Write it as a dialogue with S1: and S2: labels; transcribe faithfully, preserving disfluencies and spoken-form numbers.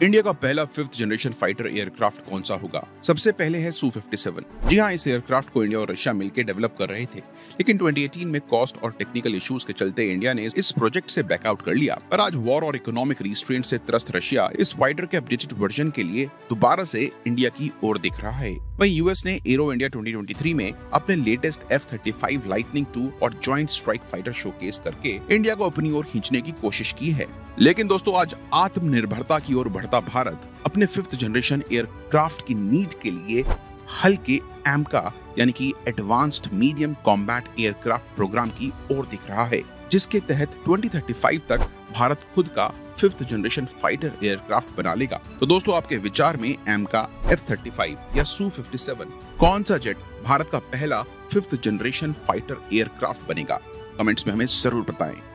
S1: India का पहला fifth generation fighter aircraft कौन सा होगा? सबसे पहले है सू फिफ्टी सेवन। जी हाँ, इस एयरक्राफ्ट को इंडिया और रशिया मिलकर डेवलप कर रहे थे, लेकिन ट्वेंटी एटीन में कॉस्ट और टेक्निकल इश्यूज के चलते इंडिया ने इस प्रोजेक्ट से बैकआउट कर लिया। पर आज वॉर और इकोनॉमिक रिस्ट्रेंट से त्रस्त रशिया इस फाइटर के अपडेटेड वर्जन के लिए दोबारा से इंडिया की ओर दिख रहा है। वहीं यूएस ने Aero India twenty twenty three में अपने latest F thirty five lightning two और जॉइंट स्ट्राइक फाइटर शोकेस करके इंडिया को अपनी ओर खींचने की कोशिश की है। लेकिन दोस्तों, आज आत्मनिर्भरता की ओर बढ़ता भारत अपने फिफ्थ जनरेशन एयरक्राफ्ट की नीड के लिए हल्के एमका यानी कि advanced medium combat aircraft programme की ओर दिख रहा है, जिसके तहत ट्वेंटी थर्टी फाइव तक भारत खुद का फिफ्थ जनरेशन फाइटर एयरक्राफ्ट बना लेगा। तो दोस्तों, आपके विचार में एमका, एफ थर्टी फाइव या सू फिफ्टी सेवन कौन सा जेट भारत का पहला फिफ्थ जनरेशन फाइटर एयरक्राफ्ट बनेगा? कमेंट्स में हमें जरूर बताएं।